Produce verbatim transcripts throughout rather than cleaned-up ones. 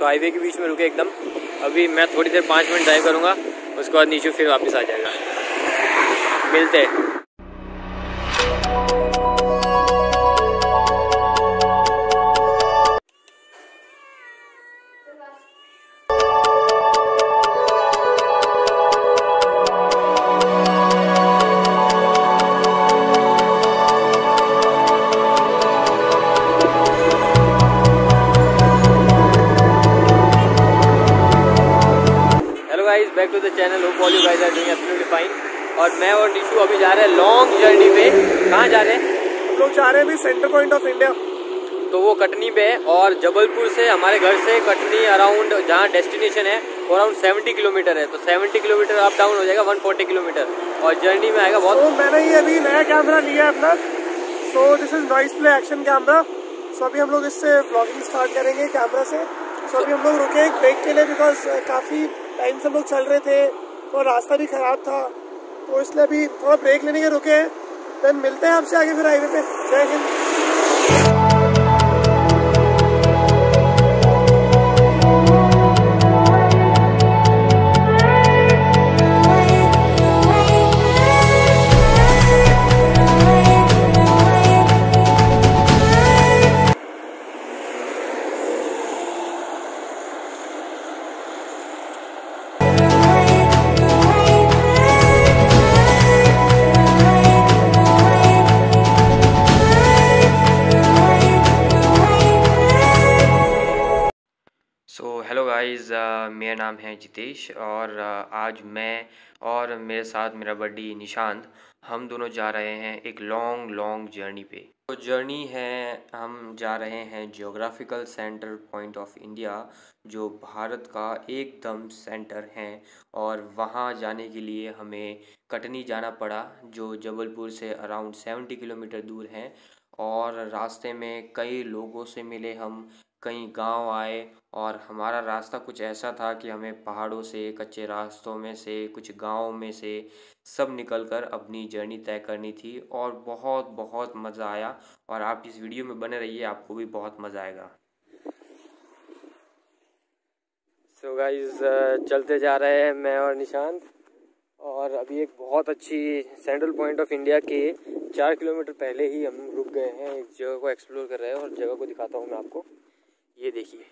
तो हाईवे के बीच में रुके एकदम। अभी मैं थोड़ी देर पाँच मिनट ड्राइव करूँगा, उसके बाद नीशू फिर वापस आ जाएगा। मिलते हैं। Back to the channel, hope all you guys are doing absolutely fine. और मैं और निशु अभी जा रहे हैं लॉन्ग जर्नी पे। कहाँ जा रहे हैं? हम लोग जा रहे हैं अभी सेंटर पॉइंट ऑफ इंडिया, तो वो कटनी पे है। और जबलपुर से हमारे घर से कटनी अराउंड जहाँ डेस्टिनेशन है वो अराउंड सेवेंटी किलोमीटर है। तो सेवेंटी किलोमीटर अप डाउन हो जाएगा वन फोर्टी किलोमीटर और जर्नी में आएगा बहुत। तो मैंने ये अभी नया कैमरा लिया है अपना, so this is Noise Play action camera. So अभी हम लोग इससे व्लॉगिंग स्टार्ट करेंगे कैमरा से। सो अभी हम लोग रुके एक ब्रेक के लिए, बिकॉज काफ़ी टाइम से हम लोग चल रहे थे और रास्ता भी खराब था, तो इसलिए अभी थोड़ा ब्रेक लेने के रुके हैं। देन मिलते हैं आपसे आगे फिर हाईवे पे। जय हिंद। सो हेलो गाइस, मेरा नाम है जितेश और uh, आज मैं और मेरे साथ मेरा बड्डी निशांत, हम दोनों जा रहे हैं एक लॉन्ग लॉन्ग जर्नी पे। तो जर्नी है, हम जा रहे हैं geographical centre point of India, जो भारत का एकदम सेंटर है। और वहाँ जाने के लिए हमें कटनी जाना पड़ा, जो जबलपुर से अराउंड सेवेंटी किलोमीटर दूर है। और रास्ते में कई लोगों से मिले हम, कई गांव आए और हमारा रास्ता कुछ ऐसा था कि हमें पहाड़ों से, कच्चे रास्तों में से, कुछ गाँव में से सब निकलकर अपनी जर्नी तय करनी थी। और बहुत बहुत मज़ा आया और आप इस वीडियो में बने रहिए, आपको भी बहुत मज़ा आएगा। सो so गाइस, चलते जा रहे हैं मैं और निशांत, और अभी एक बहुत अच्छी सेंट्रल पॉइंट ऑफ इंडिया के चार किलोमीटर पहले ही हम रुक गए हैं। एक जगह को एक्सप्लोर कर रहे हैं और जगह को दिखाता हूँ मैं आपको। ये देखिए,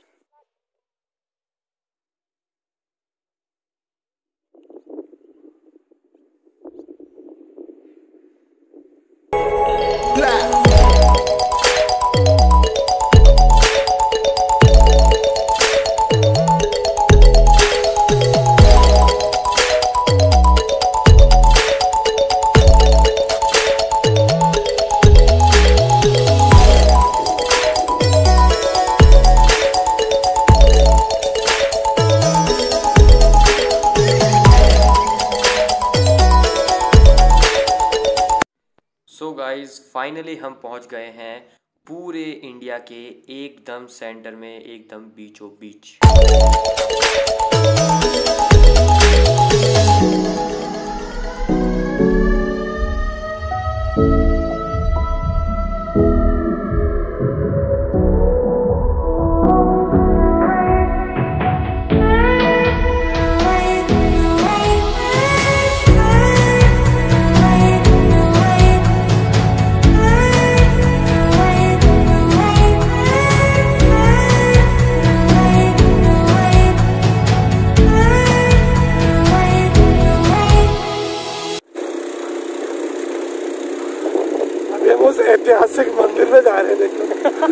सो गाइस, फाइनली हम पहुंच गए हैं पूरे इंडिया के एकदम सेंटर में, एकदम बीचों बीच। उस ऐतिहासिक मंदिर में जा रहे हैं, देखो।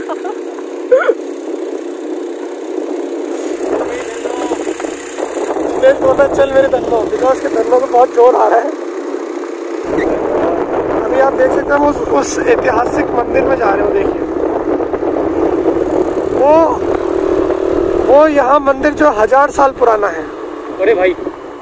चल मेरे धन्नो, बिकॉज के धन्नो को बहुत जोर आ रहा है। अभी आप देख सकते हैं उस, उस ऐतिहासिक मंदिर में जा रहे हो। देखिए वो वो यहाँ मंदिर जो हजार साल पुराना है। अरे भाई,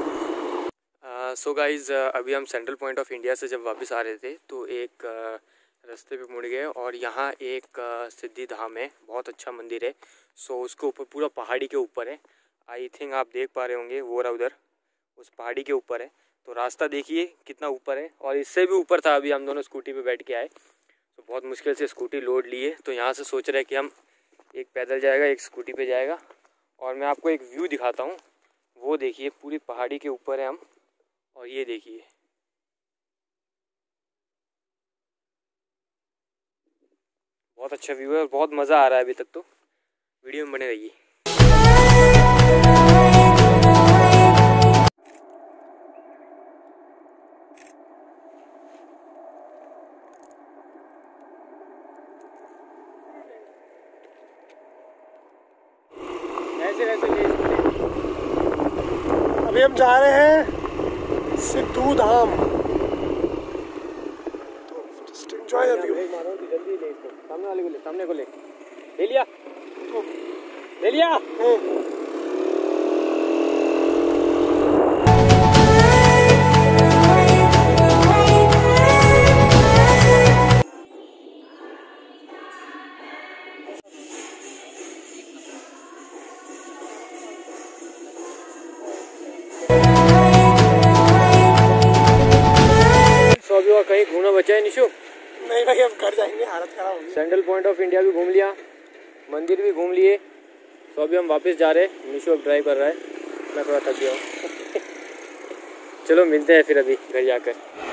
सो गाइज, अभी हम सेंट्रल पॉइंट ऑफ इंडिया से जब वापस आ रहे थे तो एक uh, रास्ते पे मुड़ गए और यहाँ एक सिद्धि धाम है, बहुत अच्छा मंदिर है। सो उसके ऊपर, पूरा पहाड़ी के ऊपर है। आई थिंक आप देख पा रहे होंगे, वो रहा उधर, उस पहाड़ी के ऊपर है। तो रास्ता देखिए कितना ऊपर है, और इससे भी ऊपर था। अभी हम दोनों स्कूटी पे बैठ के आए, तो बहुत मुश्किल से स्कूटी लोड लिए। तो यहाँ से सोच रहे हैं कि हम एक पैदल जाएगा, एक स्कूटी पे जाएगा, और मैं आपको एक व्यू दिखाता हूँ। वो देखिए, पूरी पहाड़ी के ऊपर है हम, और ये देखिए बहुत अच्छा व्यू है और बहुत मज़ा आ रहा है अभी तक। तो वीडियो में बने रहिए। ऐसे वैसे अभी हम जा रहे हैं Siddhu Dham. Just enjoy the view. जल्दी ले इसको, सामने वाले को ले, सामने को ले ले लिया ले लिया अभी और कहीं घूमना बचा है निशु? नहीं भाई, हम घर जाएंगे, हालत खराब होगी। सेंट्रल पॉइंट ऑफ इंडिया भी घूम लिया, मंदिर भी घूम लिए, तो अभी हम वापस जा रहे हैं। निशु अब ड्राइव कर रहा है, मैं थोड़ा थक गया हूँ। चलो मिलते हैं फिर अभी घर जाकर।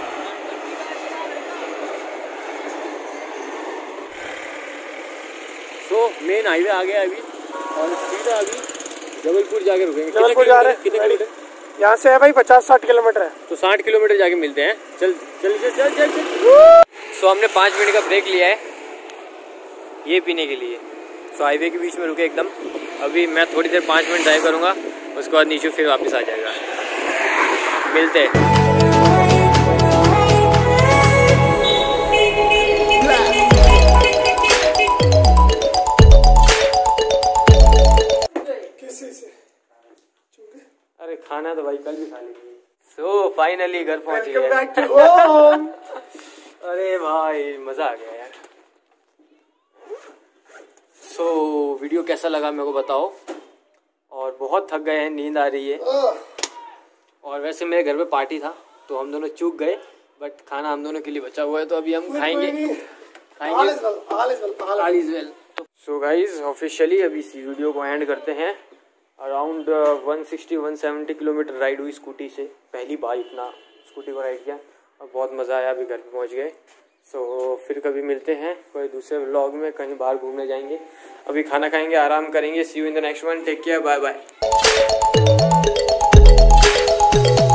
सो मेन हाईवे आ गया अभी, और सीधा अभी जबलपुर जाके रुकेंगे। जबलपुर जा रहे हैं। कितने किलोमीटर यहाँ से है भाई? पचास साठ किलोमीटर है। तो साठ किलोमीटर जाके मिलते हैं। चल चल चल चल चल चल। सो हमने पाँच मिनट का ब्रेक लिया है ये पीने के लिए। सो हाईवे के बीच में रुके एकदम। अभी मैं थोड़ी देर पाँच मिनट ड्राइव करूँगा, उसके बाद नीचे फिर वापस आ जाएगा। मिलते हैं। अरे खाना तो भाई कल भी खा लेंगे। सो फाइनली घर पहुंच गए। अरे भाई मजा आ गया यार। सो so, वीडियो कैसा लगा मेरे को बताओ। और बहुत थक गए हैं, नींद आ रही है। और वैसे मेरे घर पे पार्टी था तो हम दोनों चूक गए, बट खाना हम दोनों के लिए बचा हुआ है, तो अभी हम खाएंगे खाएंगे। सो गाइज ऑफिशियली अभी इस वीडियो को एंड करते हैं। Around one sixty one seventy kilometre ride हुई स्कूटी से। पहली बार इतना स्कूटी को राइड किया और बहुत मज़ा आया। अभी घर पे पहुंच गए। सो so, फिर कभी मिलते हैं कोई दूसरे व्लॉग में, कहीं बाहर घूमने जाएंगे। अभी खाना खाएंगे, आराम करेंगे। See you in the next one. Take care, bye bye.